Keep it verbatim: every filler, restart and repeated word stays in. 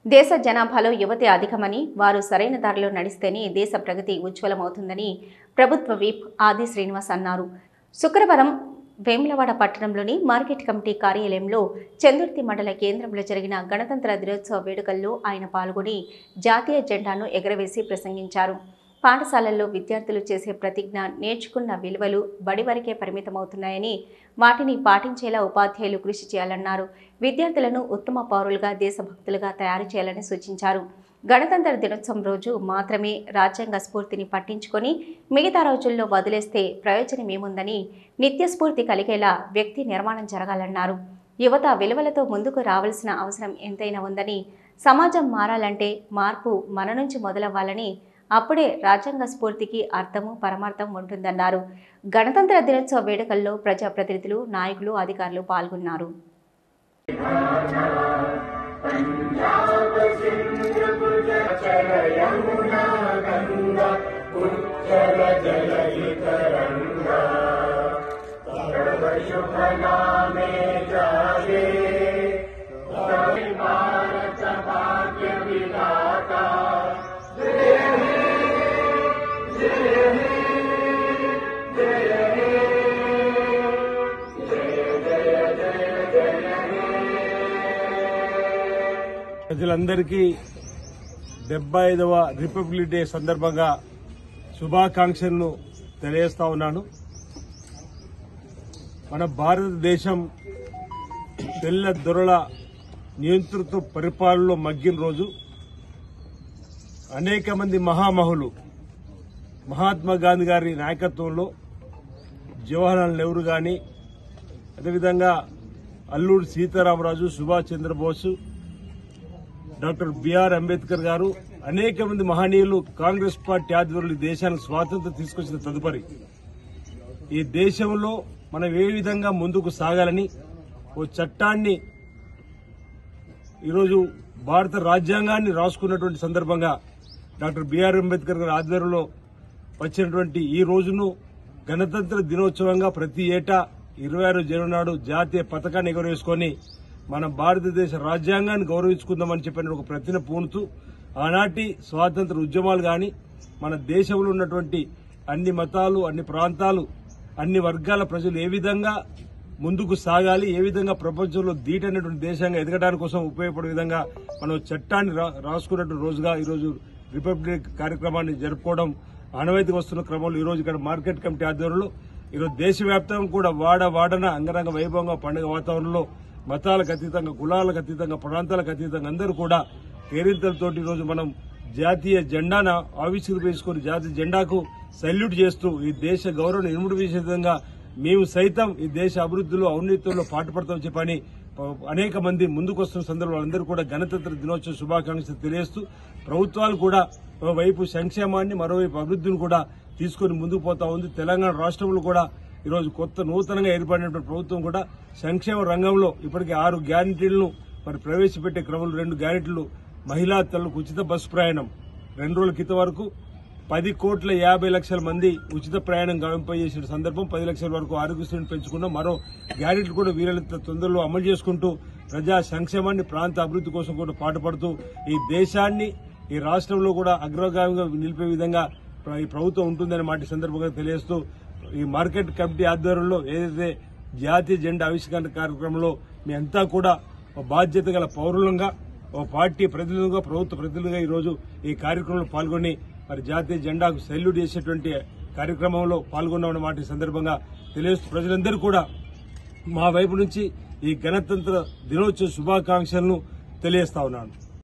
దేశ జనాభాలో యువతే అధికమని, వారు సరైన దారిలో నడిస్తేనే దేశ ప్రగతి ఉజ్వలమవుతుందని ప్రభుత్వ విప్ ఆది శ్రీనివాస్ అన్నారు. శుక్రవారం వేములవాడ పట్టణంలోని మార్కెట్ కమిటీ కార్యాలయంలో చందుర్తి మండల కేంద్రంలో జరిగిన గణతంత్ర దినోత్సవ వేడుకల్లో ఆయన పాల్గొని జాతీయ జెండాను ఎగరవేసి ప్రసంగించారు. పాఠశాలల్లో విద్యార్థులు చేసే ప్రతిజ్ఞ నేర్చుకున్న విలువలు బడి వరకే పరిమితమవుతున్నాయని, వాటిని పాటించేలా ఉపాధ్యాయులు కృషి చేయాలన్నారు. విద్యార్థులను ఉత్తమ పౌరులుగా, దేశభక్తులుగా తయారు చేయాలని సూచించారు. గణతంత్ర దినోత్సవం రోజు మాత్రమే రాజ్యాంగ స్ఫూర్తిని పట్టించుకొని మిగతా రోజుల్లో వదిలేస్తే ప్రయోజనమేముందని, నిత్యస్ఫూర్తి కలిగేలా వ్యక్తి నిర్మాణం జరగాలన్నారు. యువత విలువలతో ముందుకు రావాల్సిన అవసరం ఎంతైనా ఉందని, సమాజం మారాలంటే మార్పు మన నుంచి మొదలవ్వాలని, అప్పుడే రాజ్యాంగ స్ఫూర్తికి అర్థము పరమార్థం ఉంటుందన్నారు. గణతంత్ర దినోత్సవ వేడుకల్లో ప్రజాప్రతినిధులు, నాయకులు, అధికారులు పాల్గొన్నారు. ప్రజలందరికీ డెబ్బై ఐదవ రిపబ్లిక్ డే సందర్భంగా శుభాకాంక్షలను తెలియజేస్తా ఉన్నాను. మన భారతదేశం తెల్ల దొరల నియంతృత్వ పరిపాలనలో మగ్గిన రోజు, అనేక మంది మహామహులు మహాత్మా గాంధీ గారి నాయకత్వంలో జవహర్లాల్ నెహ్రూ గాని, అదేవిధంగా అల్లూరి సీతారామరాజు, సుభాష్ చంద్రబోసు, డాక్టర్ బిఆర్ అంబేద్కర్ గారు, అనేక మంది మహనీయులు కాంగ్రెస్ పార్టీ ఆధ్వర్యంలో దేశానికి స్వాతంత్ర్యం తీసుకొచ్చిన తదుపరి ఈ దేశంలో మనం ఏ విధంగా ముందుకు సాగాలని ఓ చట్టాన్ని ఈరోజు భారత రాజ్యాంగాన్ని రాసుకున్నటువంటి సందర్భంగా డాక్టర్ బిఆర్ అంబేద్కర్ గారి ఆధ్వర్యంలో వచ్చినటువంటి ఈ రోజును గణతంత్ర దినోత్సవంగా ప్రతి ఏటా ఇరవై ఆరు జనవరి నాడు జాతీయ పతాకాన్ని ఎగురవేసుకుని మన భారతదేశ రాజ్యాంగాన్ని గౌరవించుకుందామని చెప్పిన ఒక ప్రతిన పూనుతూ ఆనాటి స్వాతంత్ర ఉద్యమాలు గాని, మన దేశంలో ఉన్నటువంటి అన్ని మతాలు, అన్ని ప్రాంతాలు, అన్ని వర్గాల ప్రజలు ఏ విధంగా ముందుకు సాగాలి, ఏ విధంగా ప్రపంచంలో ధీటైనటువంటి దేశంగా ఎదగడానికి కోసం ఉపయోగపడే విధంగా మనం చట్టాన్ని రాసుకున్నటువంటి రోజుగా ఈరోజు రిపబ్లిక్ కార్యక్రమాన్ని జరుపుకోవడం ఆనవాయితీగా వస్తున్న క్రమంలో ఈరోజు ఇక్కడ మార్కెట్ కమిటీ ఆధ్వర్యంలో ఈరోజు దేశవ్యాప్తంగా కూడా వాడ వాడన అంగరంగ వైభవంగా పండుగ వాతావరణంలో మతాలకు అతీతంగా, కులాలకు అతీతంగా, ప్రాంతాలకు అతీతంగా అందరూ కూడా కేరింతలతోటి ఈరోజు మనం జాతీయ జెండాను ఆవిష్కరించుకుని జాతీయ జెండాకు సల్యూట్ చేస్తూ ఈ దేశ గౌరవం ఇనుముడు వేసే విధంగా మేము సైతం ఈ దేశ అభివృద్ధిలో, ఔన్నత్యంలో పాటుపడతామని చెప్పని అనేక మంది ముందుకు వస్తున్న సందర్భంలో అందరూ కూడా గణతంత్ర దినోత్సవ శుభాకాంక్షలు తెలియజేస్తూ ప్రభుత్వాలు కూడా ఒకవైపు సంక్షేమాన్ని, మరోవైపు అభివృద్ధిని కూడా తీసుకుని ముందుకు పోతా ఉంది. తెలంగాణ రాష్ట్రంలో కూడా ఈరోజు కొత్త నూతనంగా ఏర్పడినటువంటి ప్రభుత్వం కూడా సంక్షేమ రంగంలో ఇప్పటికే ఆరు గ్యారంటీలను మరి ప్రవేశపెట్టే క్రమంలో రెండు గ్యారంటీలు మహిళా తల్లులకు ఉచిత బస్సు ప్రయాణం, రెండు రోజుల క్రితం వరకు పది కోట్ల యాభై లక్షల మంది ఉచిత ప్రయాణం గమనింపజేసిన సందర్భం, పది లక్షల వరకు ఆరోగ్యశ్రీని పెంచుకున్నాం. మరో గ్యారెంటీలు కూడా వీలైనంత తొందరలో అమలు చేసుకుంటూ ప్రజా సంక్షేమాన్ని, ప్రాంత అభివృద్ధి కోసం కూడా పాటుపడుతూ ఈ దేశాన్ని, ఈ రాష్ట్రంలో కూడా అగ్రగామిగా నిలిపే విధంగా ఈ ప్రభుత్వం ఉంటుందనే మాట సందర్భంగా తెలియజేస్తూ ఈ మార్కెట్ కమిటీ ఆధ్వర్యంలో ఏదైతే జాతీయ జెండా ఆవిష్కరణ కార్యక్రమంలో మీ అంతా కూడా బాధ్యత గల పౌరులంగా, ఓ పార్టీ ప్రతినిధులుగా, ప్రభుత్వ ప్రతినిధులుగా ఈరోజు ఈ కార్యక్రమంలో పాల్గొని మరి జాతీయ జెండాకు సెల్యూట్ చేసేటువంటి కార్యక్రమంలో పాల్గొన్నామన్న మాట సందర్భంగా తెలియజేస్తూ ప్రజలందరూ కూడా మా వైపు నుంచి ఈ గణతంత్ర దినోత్సవ శుభాకాంక్షలను తెలియజేస్తా ఉన్నాను.